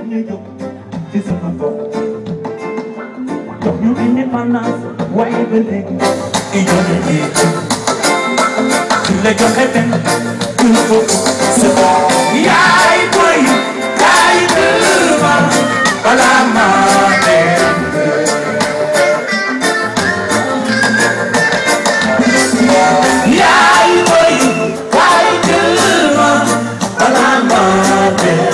ñu jóg ci sama bopp jox ñu indépendance waaye ba léegi idéologie su la joxe benn il faut c'est bon yaay boy yaay dëma bala ma dem yaay boy yaay dëma bala ma dem